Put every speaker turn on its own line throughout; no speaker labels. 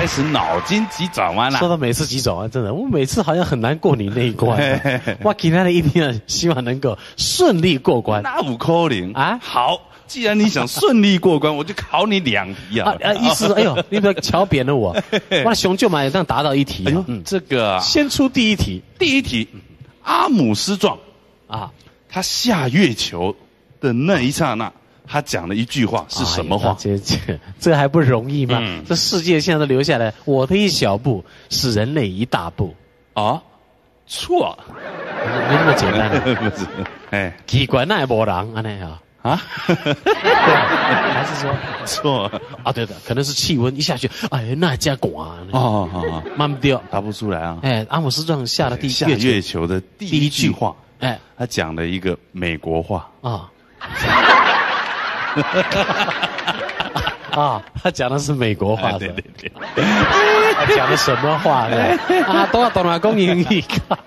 始脑筋急转弯了。
说到每次急转弯，真的，我每次好像很难过你那一关。我其他的一定要希望能够顺利过关。
那有可能
啊？
好，既然你想顺利过关，我就考你2题啊。
意思，哎呦，你不要瞧扁了我。我熊就嘛也当达到1题。
哎呦，这个啊，
先出第一题。
第一题，阿姆斯壮
啊，
他下月球的那一刹那，他讲了一句话是什么话？
这还不容易吗？这世界现在都留下来，我的一小步是人类一大步。
啊，错，
没那么简单。
不是，哎，
奇怪，那也没人安尼啊？啊？还是说
错
啊？对的，可能是气温一下去，哎，那加广
哦，
慢不掉，
答不出来啊。
哎，阿姆斯壮下了
下月球的第一句话，
哎，
他讲了一个美国话
啊。啊，他讲的是美国话的，
对。
他讲的什么话呢？啊，都要懂得讲英语。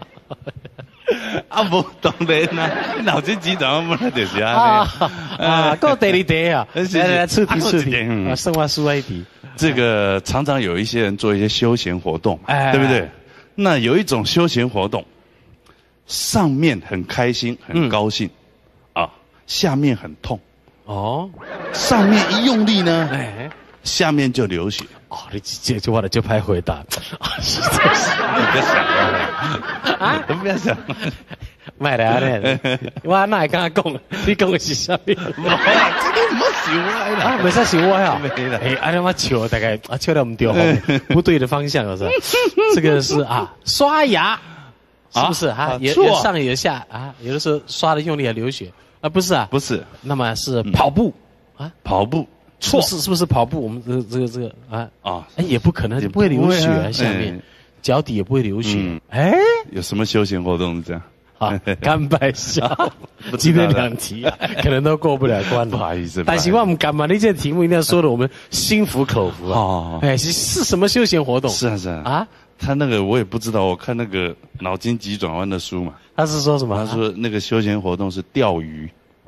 啊，不当然啦，脑筋急转弯不能就是啊。
够第2题啊！来出题。剩下输一题。
这个常常有一些人做一些休闲活动，对不对？那有一种休闲活动，上面很开心、很高兴，下面很痛。哦，上面一用力呢，下面就流血。
哦，你这句话就拍回答。
你不要想啊！不要想。
卖来呢，我哪会跟他讲？你讲的是啥物？
这个唔好想歪啦，
没啥想歪啊。
没啦。
哎，我笑大概笑到唔对不对的方向了是吧？这个是刷牙，是不是啊？有上有下啊，有的时候刷的用力还流血啊，不是啊？
不是，
那么是跑步啊？
跑步
错，是不是跑步？我们这个哎也不可能，不会流血啊，下面脚底也不会流血。哎，
有什么休闲活动是这样？
啊，甘拜下，今天2题可能都过不了关了，
不好意思。
但希望我们干嘛？那这题目一定要说的我们心服口服啊！哎，是什么休闲活动？
是啊，他那个我也不知道，我看那个脑筋急转弯的书嘛，
他是说什么？
他说那个休闲活动是钓鱼。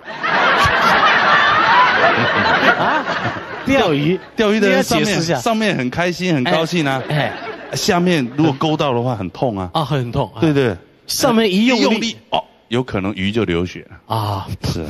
钓鱼
的人上面很开心很高兴啊，下面如果勾到的话很痛啊。
啊，很痛。
对对。
上面一用力
有可能鱼就流血
啊！
是，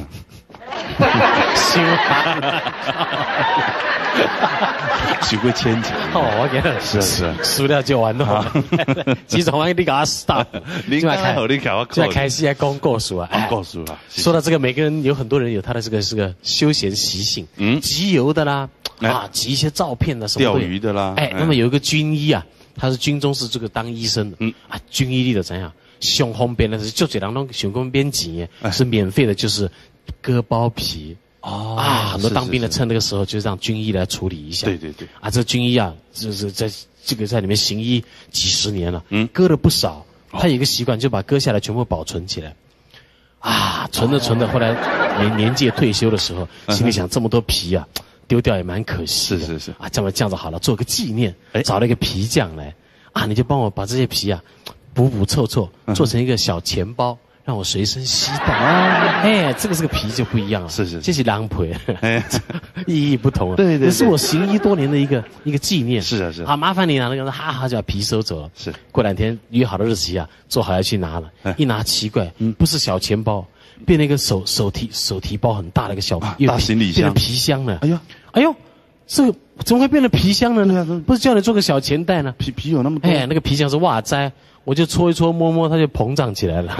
学会牵强
我给他是输掉就完了。急转弯你给他 stop，
你
开始来讲故事啊！
故事啊！
说到这个，每个人有很多人有他的是个休闲习性，集邮的啦，集一些照片的什么
钓鱼的啦。
那么有一个军医啊，他是军中是这个当医生的，军医力的怎样？胸方便的是就这两种胸方便钱是免费的，就是割包皮很多当兵的趁那个时候就让军医来处理一下。
对
这军医啊，就是在里面行医几十年了，割了不少。他有一个习惯，就把割下来全部保存起来。存着，后来年纪退休的时候，心里想这么多皮啊，丢掉也蛮可惜的。
是
这样子好了，做个纪念，找了一个皮匠来你就帮我把这些皮补凑做成一个小钱包，让我随身携带。这个皮就不一样了。
是，
这是狼皮，意义不同。
对，
这是我行医多年的一个纪念。
是。
麻烦你拿那个，就把皮收走了。
是，
过2天约好的日期做好要去拿了。一拿奇怪，不是小钱包，变成一个手提包很大的一个小
大行李箱，
变成皮箱了。
哎呦，
这个怎么会变成皮箱呢？不是叫你做个小钱袋呢？
皮有那么多？
那个皮箱是哇塞。我就搓一搓摸，它就膨胀起来了。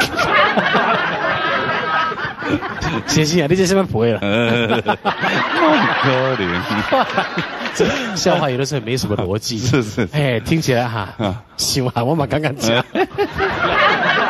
谢谢你这什么不会了？
可怜，
笑话有的时候没什么逻辑。
是。
听起来行我蛮刚刚讲。